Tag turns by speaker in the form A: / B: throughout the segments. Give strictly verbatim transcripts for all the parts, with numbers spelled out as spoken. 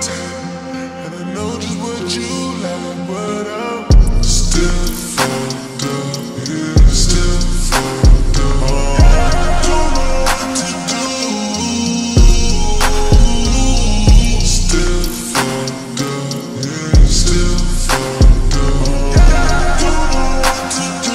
A: And I know just what you like, but I'm still fucked up, yeah, still fucked up. I don't know what to do. Still fucked up, yeah, still fucked up. I don't know what to do.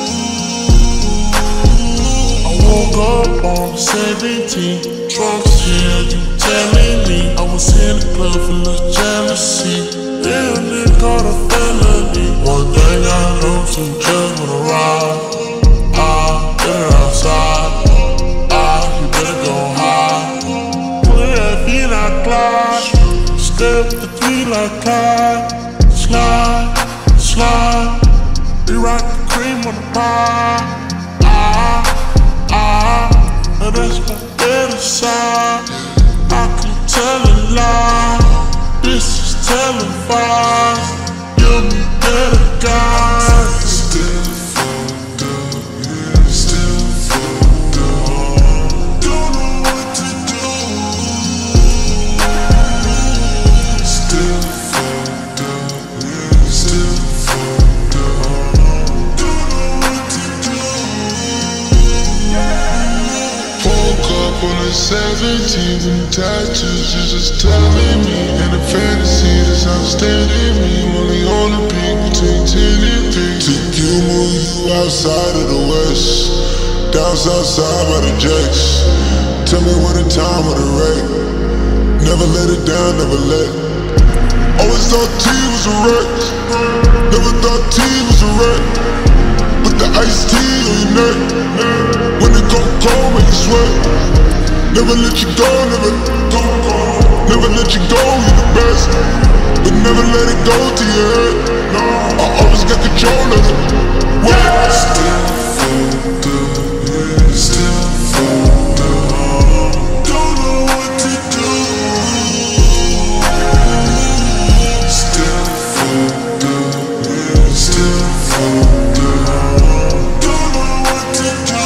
A: I woke up on the seventeenth, drunk as hell, you telling me I was in the club full of jealousy. Damn, nigga caught a felony. One thing I know, some just wanna ride. Ah, better outside. Ah, you better go high. Put that feet like Clyde, step the three like Clyde. Slide, slide, we rock the cream on the pie. Ah, ah, and that's my better side. I can tell a lie, this is televised. You'll be better guys. Still fucked up, yeah, still fucked up. Don't know what to do. Still fucked up, yeah, still fucked up. Don't know what to do. Woke up on the seventeenth and tattoos is just telling me, and the fantasy that's outstanding me. Only on the peak between ten and three. Took you, move you outside of the west, down south side by the jacks. Tell me what the time of the wreck. Never let it down, never let. Always thought T was a wreck. Never thought T was a wreck. Put the iced tea on your neck. When it go cold, make you sweat. Never let you go, never go, go. Never let you go, you're the best. But never let it go to your head. No, I always got control of it. What? Still fucked up, yeah, still fucked up. Don't know what to do. Still fucked up, yeah, still fucked up. Don't know what to do.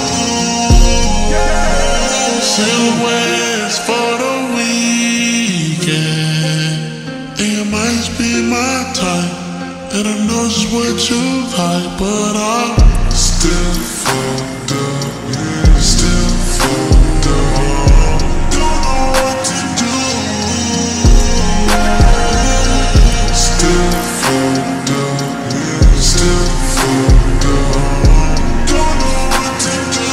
A: Silhouettes for the weekend. Think it might be my type, and I know just what you like, but I'm still fucked up, yeah, still fucked up. Don't know what to do. Still fucked up, yeah, still fucked up. Don't know what to do.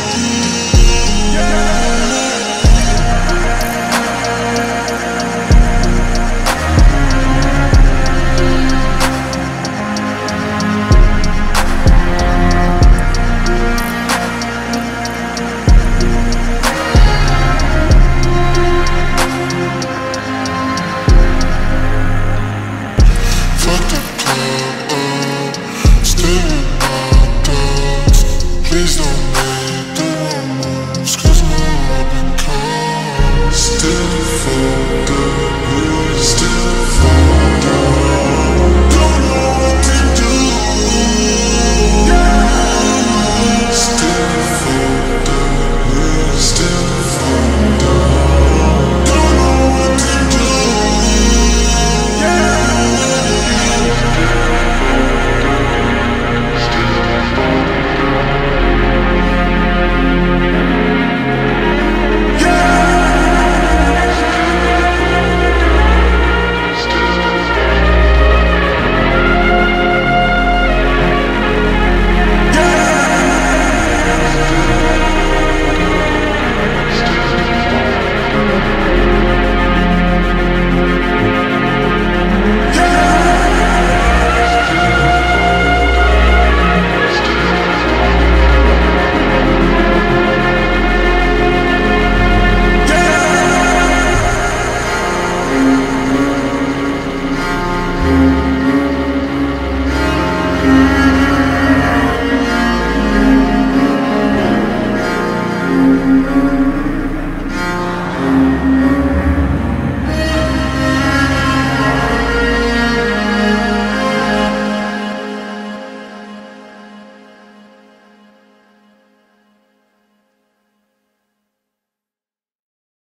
A: Fuck the club up, stay with my dogs. Please don't make the wrong moves, cause my Robin comes. Still full.